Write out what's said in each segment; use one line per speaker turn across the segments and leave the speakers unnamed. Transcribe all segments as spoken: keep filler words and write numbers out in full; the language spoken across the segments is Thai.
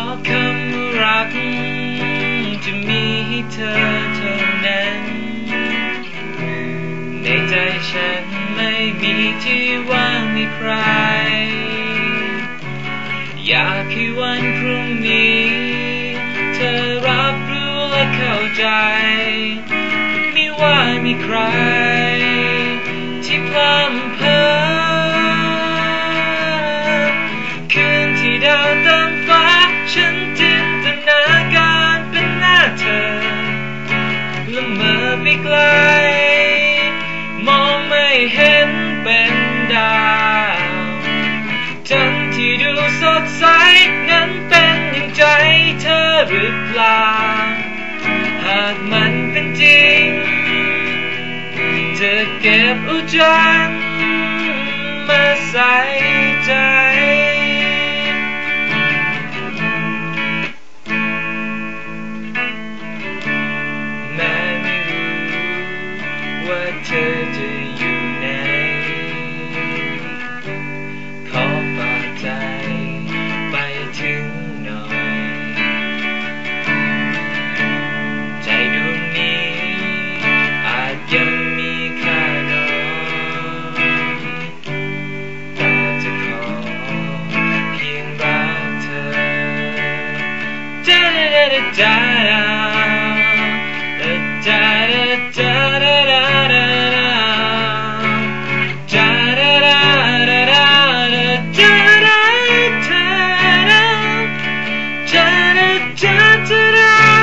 คำรักจะมีให้เธอเท่านั้นในใจฉันไม่มีที่ว่างให้ใครอยากให้วันพรุ่งนี้เธอรับรู้และเข้าใจไม่ว่ามีใครที่พร่ำเพ้อคืนที่ดาวเต็มฟ้าฉันจินตนาการเป็นหน้าเธอละเมอไปไกลมองไม่เห็นเป็นดาวจันทร์ที่ดูสดใสนั้นเป็นอย่างใจเธอหรือเปล่าหากมันเป็นจริงจะเก็บเอาจันทร์มาใส่ใจแม้ไม่รู้ว่าเธอจะอยู่ไหนขอฝากใจไปถึงหน่อยใจดวงนี้อาจยังมีค่าน้อยแต่จะขอเพียงรักเธอจ้าดาดาจ้าดาจ้าดาจ้าดาดาดาจ้าดาดาดาดาจ้าดาจ้าดาจ้าดาจ้าดา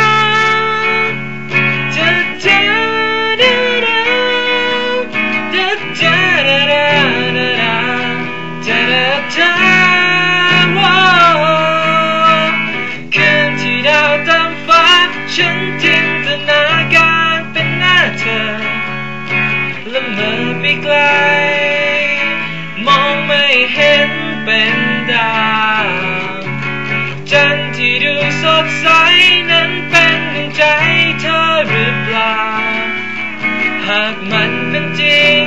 ฉันจินตนาการเป็นหน้าเธอละเมอไปไกลมองไม่เห็นเป็นดาวจันทร์ที่ดูสดใสนั้นเป็นดวงใจเธอหรือเปล่าหากมันเป็นจริง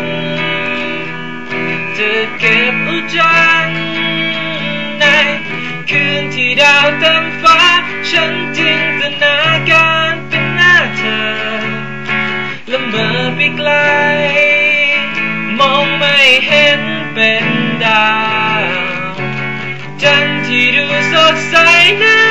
จะเก็บเอาจันทร์ในคืนที่ดาวเต็มฟ้าฉันจินตนาการเป็นหน้าเธอละเมอไปไกลมองไม่เห็นเป็นดาวจันทร์ที่ดูสดใสนั้น